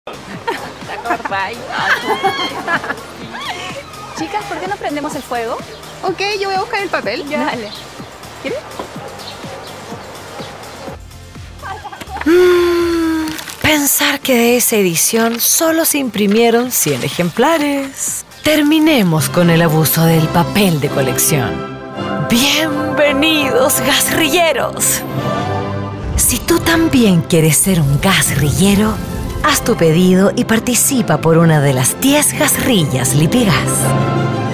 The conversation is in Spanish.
Chicas, ¿por qué no prendemos el fuego? Ok, yo voy a buscar el papel. Ya. Dale. ¿Quieres? Pensar que de esa edición solo se imprimieron 100 ejemplares. Terminemos con el abuso del papel de colección. ¡Bienvenidos, gasrilleros! Si tú también quieres ser un gasrillero, haz tu pedido y participa por una de las 10 gasrillas Lipigas.